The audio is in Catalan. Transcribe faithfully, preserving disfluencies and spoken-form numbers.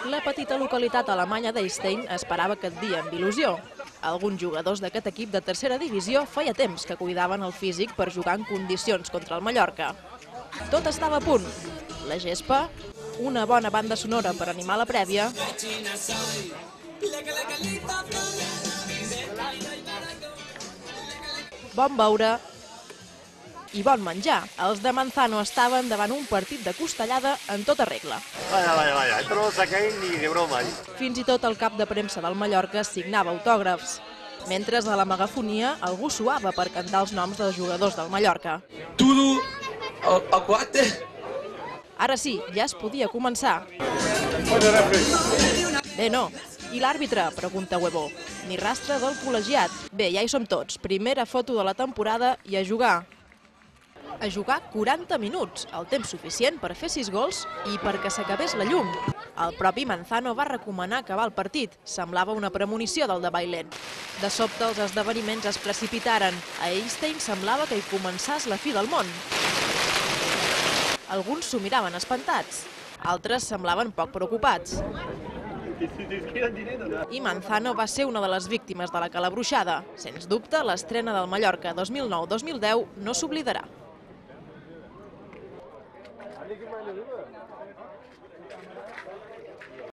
La petita localitat alemanya d'Eistein esperava aquest dia amb il·lusió. Alguns jugadors d'aquest equip de tercera divisió feia temps que cuidaven el físic per jugar en condicions contra el Mallorca. Tot estava a punt. La gespa, una bona banda sonora per animar la prèvia, bon beure i bon menjar. Els de Manzano estaven davant un partit de costellada en tota regla. Vaya, vaya, vaya, esto no lo sacáis ni de broma. Fins i tot el cap de premsa del Mallorca signava autògrafs. Mentre a la megafonia algú suava per cantar els noms dels jugadors del Mallorca. Tudo ao quate. Ara sí, ja es podia començar. Bé, no. I l'àrbitre? Pregunta Huevo. Ni rastre del col·legiat. Bé, ja hi som tots. Primera foto de la temporada i a jugar. A jugar quaranta minuts, el temps suficient per fer sis gols i perquè s'acabés la llum. El propi Manzano va recomanar acabar el partit. Semblava una premonició del de Bailén. De sobte els esdeveniments es precipitaren. A Eistein semblava que hi començàs la fi del món. Alguns s'ho miraven espantats, altres semblaven poc preocupats. I Manzano va ser una de les víctimes de la calabruixada. Sens dubte, l'estrena del Mallorca dos mil nou dos mil deu no s'oblidarà.